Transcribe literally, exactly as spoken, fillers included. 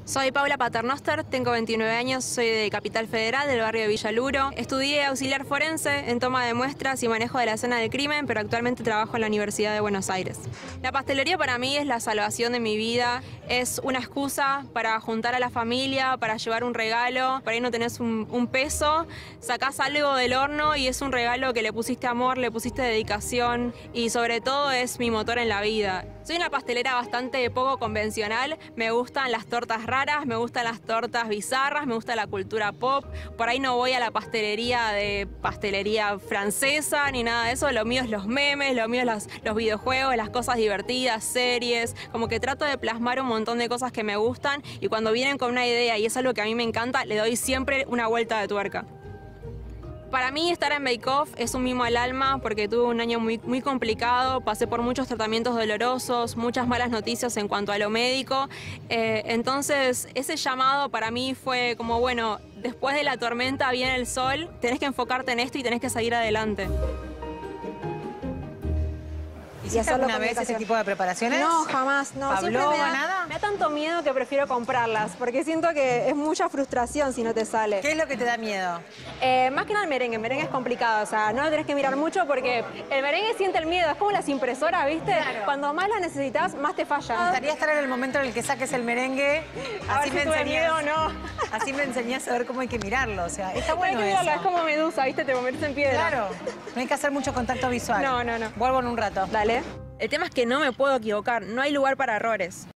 Soy Paula Paternoster, tengo veintinueve años, soy de Capital Federal, del barrio de Villaluro. Estudié auxiliar forense en toma de muestras y manejo de la escena del crimen, pero actualmente trabajo en la Universidad de Buenos Aires. La pastelería para mí es la salvación de mi vida, es una excusa para juntar a la familia, para llevar un regalo. Por ahí no tenés un, un peso, sacás algo del horno y es un regalo que le pusiste amor, le pusiste dedicación y sobre todo es mi motor en la vida. Soy una pastelera bastante poco convencional, me gustan las tortas raras, me gustan las tortas bizarras, me gusta la cultura pop. Por ahí no voy a la pastelería de pastelería francesa ni nada de eso, lo mío es los memes, lo mío es los, los videojuegos, las cosas divertidas, series, como que trato de plasmar un montón de cosas que me gustan y cuando vienen con una idea y es algo que a mí me encanta, le doy siempre una vuelta de tuerca. Para mí estar en Bake Off es un mimo al alma porque tuve un año muy, muy complicado, pasé por muchos tratamientos dolorosos, muchas malas noticias en cuanto a lo médico. Eh, entonces ese llamado para mí fue como, bueno, después de la tormenta viene el sol, tenés que enfocarte en esto y tenés que seguir adelante. ¿Hiciste alguna vez ese tipo de preparaciones? No, jamás, no. ¿Pavlova, me da, nada? Me da tanto miedo que prefiero comprarlas, porque siento que es mucha frustración si no te sale. ¿Qué es lo que te da miedo? Eh, más que nada el merengue, el merengue es complicado, o sea, no lo tenés que mirar mucho porque el merengue siente el miedo, es como las impresoras, ¿viste? Claro. Cuando más las necesitas, más te fallan. Me gustaría estar en el momento en el que saques el merengue, A así ver si me tuve enseñás, miedo o no. así me enseñás a ver cómo hay que mirarlo, o sea, está No bueno hay que mirarla, eso. es como medusa, ¿viste? Te conviertes en piedra. Claro, no hay que hacer mucho contacto visual. No, no, no. Vuelvo en un rato. Dale. El tema es que no me puedo equivocar, no hay lugar para errores.